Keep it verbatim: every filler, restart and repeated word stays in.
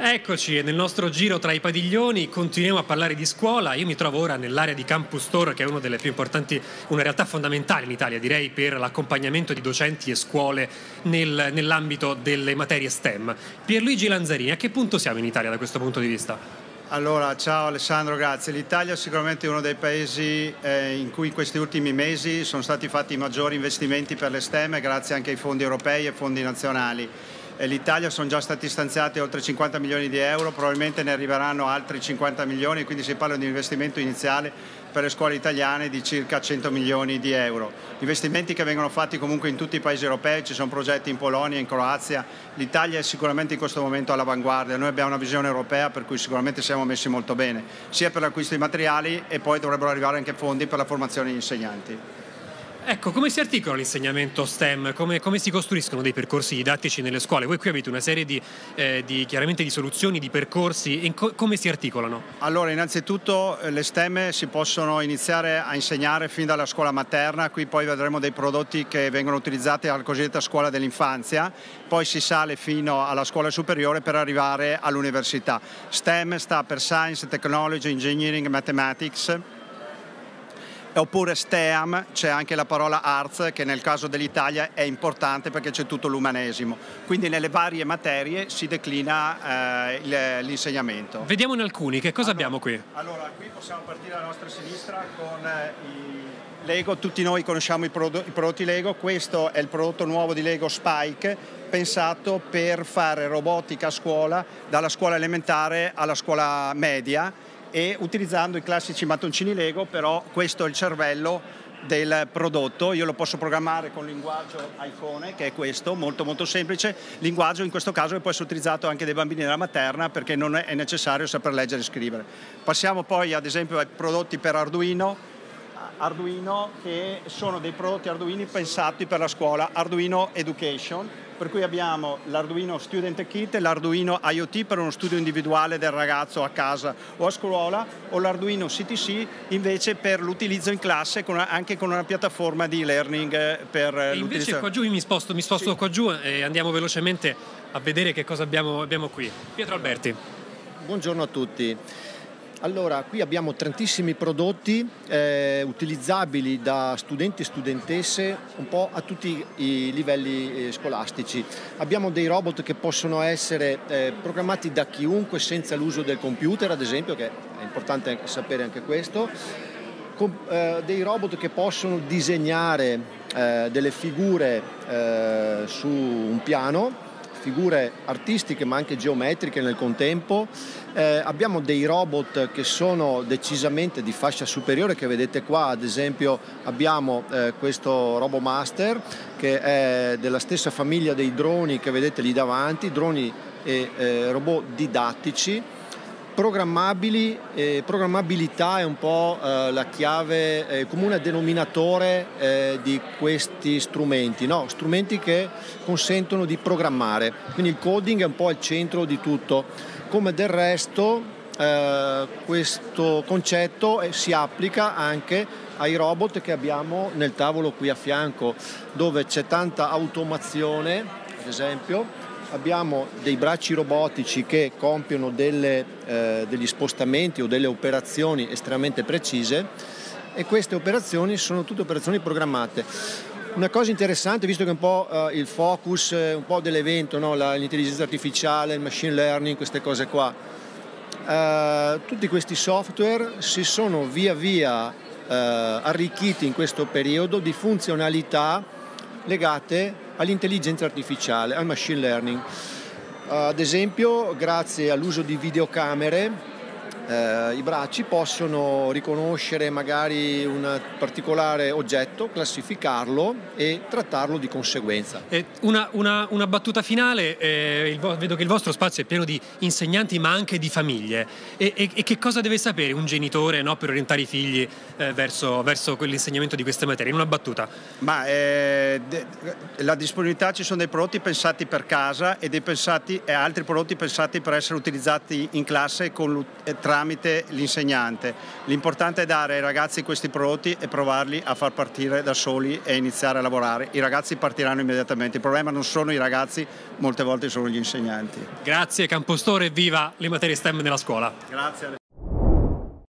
Eccoci, nel nostro giro tra i padiglioni continuiamo a parlare di scuola. Io mi trovo ora nell'area di Campus Store, che è una delle più importanti, una realtà fondamentale in Italia, direi, per l'accompagnamento di docenti e scuole nel, nell'ambito delle materie STEM. Pierluigi Lanzarini, a che punto siamo in Italia da questo punto di vista? Allora, ciao Alessandro, grazie. L'Italia è sicuramente uno dei paesi eh, in cui in questi ultimi mesi sono stati fatti i maggiori investimenti per le STEM, grazie anche ai fondi europei e fondi nazionali. L'Italia sono già stati stanziati oltre cinquanta milioni di euro, probabilmente ne arriveranno altri cinquanta milioni, quindi si parla di un investimento iniziale per le scuole italiane di circa cento milioni di euro. Investimenti che vengono fatti comunque in tutti i paesi europei, ci sono progetti in Polonia, in Croazia. L'Italia è sicuramente in questo momento all'avanguardia, noi abbiamo una visione europea per cui sicuramente siamo messi molto bene, sia per l'acquisto di materiali e poi dovrebbero arrivare anche fondi per la formazione degli insegnanti. Ecco, come si articola l'insegnamento STEM? Come, come si costruiscono dei percorsi didattici nelle scuole? Voi qui avete una serie di, eh, di, chiaramente di soluzioni, di percorsi, e co come si articolano? Allora, innanzitutto le STEM si possono iniziare a insegnare fin dalla scuola materna, qui poi vedremo dei prodotti che vengono utilizzati alla cosiddetta scuola dell'infanzia, poi si sale fino alla scuola superiore per arrivare all'università. STEM sta per Science, Technology, Engineering, Mathematics. Oppure STEAM, c'è anche la parola Arts, che nel caso dell'Italia è importante perché c'è tutto l'umanesimo. Quindi nelle varie materie si declina eh, l'insegnamento. Vediamone alcuni, che cosa allora, abbiamo qui? Allora, qui possiamo partire dalla nostra sinistra con eh, i Lego. Tutti noi conosciamo i, prodotti, i prodotti Lego. Questo è il prodotto nuovo di Lego Spike, pensato per fare robotica a scuola, dalla scuola elementare alla scuola media, e utilizzando i classici mattoncini Lego, però questo è il cervello del prodotto. Io lo posso programmare con linguaggio iPhone, che è questo, molto molto semplice, linguaggio in questo caso che può essere utilizzato anche dai bambini della materna perché non è necessario saper leggere e scrivere. Passiamo poi ad esempio ai prodotti per Arduino, Arduino che sono dei prodotti Arduino pensati per la scuola, Arduino Education, per cui abbiamo l'Arduino Student Kit e l'Arduino IoT per uno studio individuale del ragazzo a casa o a scuola, o l'Arduino C T C invece per l'utilizzo in classe con una, anche con una piattaforma di learning per l'utilizzo. Invece qua giù mi sposto, mi sposto sì. qua giù e andiamo velocemente a vedere che cosa abbiamo, abbiamo qui. Pietro Alberti. Buongiorno a tutti. Allora, qui abbiamo tantissimi prodotti eh, utilizzabili da studenti e studentesse un po' a tutti i livelli eh, scolastici. Abbiamo dei robot che possono essere eh, programmati da chiunque senza l'uso del computer, ad esempio, che è importante sapere anche questo. Com eh, dei robot che possono disegnare eh, delle figure eh, su un piano, figure artistiche ma anche geometriche nel contempo. Eh, abbiamo dei robot che sono decisamente di fascia superiore, che vedete qua. Ad esempio abbiamo eh, questo RoboMaster, che è della stessa famiglia dei droni che vedete lì davanti, droni e eh, robot didattici, programmabili. Eh, programmabilità è un po' eh, la chiave, eh, comune denominatore eh, di questi strumenti, no? Strumenti che consentono di programmare, quindi il coding è un po' al centro di tutto. Come del resto eh, questo concetto eh, si applica anche ai robot che abbiamo nel tavolo qui a fianco, dove c'è tanta automazione. Ad esempio abbiamo dei bracci robotici che compiono delle, eh, degli spostamenti o delle operazioni estremamente precise, e queste operazioni sono tutte operazioni programmate. Una cosa interessante, visto che un po' eh, il focus eh, un po' dell'evento, no? L'intelligenza artificiale, il machine learning, queste cose qua, eh, tutti questi software si sono via via eh, arricchiti in questo periodo di funzionalità legate all'intelligenza artificiale, al machine learning. Uh, ad esempio, grazie all'uso di videocamere, eh, i bracci possono riconoscere magari un particolare oggetto, classificarlo e trattarlo di conseguenza. Eh, una, una, una battuta finale, eh, il vedo che il vostro spazio è pieno di insegnanti ma anche di famiglie, e, e, e che cosa deve sapere un genitore, no, per orientare i figli eh, verso, verso l'insegnamento di queste materie? In una battuta. Ma eh, la disponibilità, ci sono dei prodotti pensati per casa e, dei pensati, e altri prodotti pensati per essere utilizzati in classe con, tra tramite l'insegnante. L'importante è dare ai ragazzi questi prodotti e provarli a far partire da soli e iniziare a lavorare. I ragazzi partiranno immediatamente, il problema non sono i ragazzi, molte volte sono gli insegnanti. Grazie Campostore e viva le materie STEM nella scuola. Grazie.